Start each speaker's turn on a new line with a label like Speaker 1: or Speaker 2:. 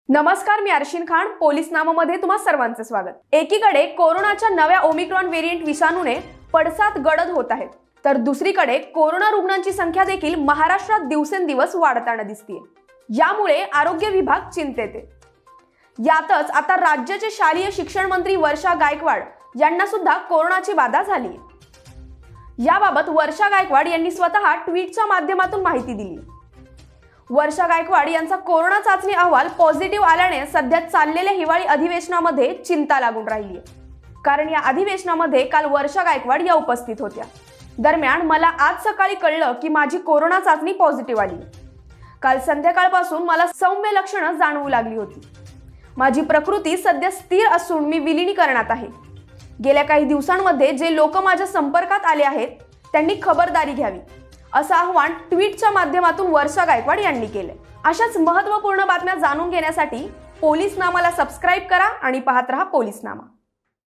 Speaker 1: नमस्कार, मी अर्शिन खान. पोलीस नामामध्ये तुम्हा सर्वांचे स्वागत. एकीकडे कोरोनाच्या नव्या ओमिक्रॉन व्हेरिएंट विषाणूने पडसाद गडद होत आहेत, तर दुसरीकडे कोरोना रुग्णांची संख्या देखील महाराष्ट्रात दिवसेंदिवस वाढताना दिसतेय. यामुळे आरोग्य विभाग चिंतेत आहे. यातच आता राज्याचे शालेय शिक्षण मंत्री वर्षा गायकवाड यांना सुद्धा कोरोनाची बाधा झाली आहे. याबाबत वर्षा गायकवाड यांनी स्वतः ट्विटच्या माध्यमातून माहिती दिली. वर्षा गायकवाड यांचा कोरोना चाचणी अहवाल पॉझिटिव्ह आल्याने सध्या चाललेल्या हिवाळी अधिवेशनामध्ये चिंता लागून राहिली आहे. कारण या अधिवेशनामध्ये काल वर्षा गायकवाड या उपस्थित होत्या. दरम्यान मला आज सकाळी कळलं की माझी कोरोना चाचणी पॉझिटिव्ह आली. काल संध्याकाळपासून मला सौम्य लक्षणं जाणवू लागली होती. माझी प्रकृती सध्या स्थिर असून मी विलिनीकरणात आहे. गेल्या काही दिवसांमध्ये जे लोक माझ्या संपर्कात आले आहेत त्यांनी खबरदारी घ्यावी, असं आवाहन ट्विटच्या माध्यमातून वर्षा गायकवाड यांनी केले. अशाच महत्त्वपूर्ण बातम्या जाणून घेण्यासाठी पोलीस नामाला सबस्क्राइब करा आणि पाहत रहा पोलीस नामा.